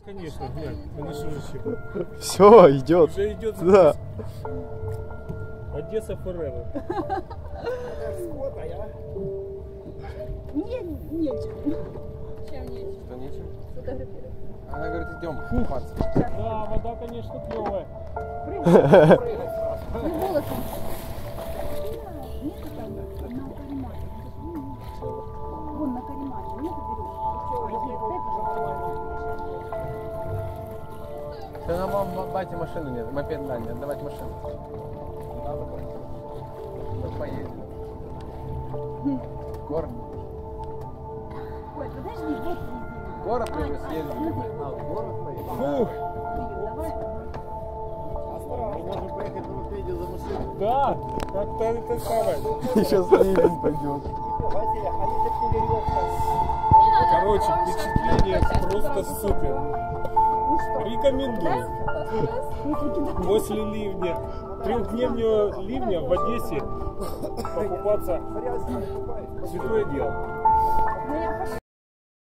Конечно, глянь, конечно же щипы. Все, идет. Уже идет. Да. Одесса forever. Нет, нечем. Чем нечем? Что нечем? Фотографировать. Она говорит, идем купаться. Да, вода, конечно, клевая. Ну, волосы. Нету там на каремате. Вон на каремате. Нету берешь. Все, нам бате машину нет, мопед да, не отдавать машину. Вот поедем. Город. Ой, подожди, вот. Город мы съездили. Город поедем. Фух. Давай. Мы можем поехать на мопеде за машину. Да, как-то это самое. Сейчас ливень пойдет. Василий, а если бы не веревка? Короче, впечатление просто супер. Рекомендую. После ливня, трехдневного ливня в Одессе покупаться святое дело.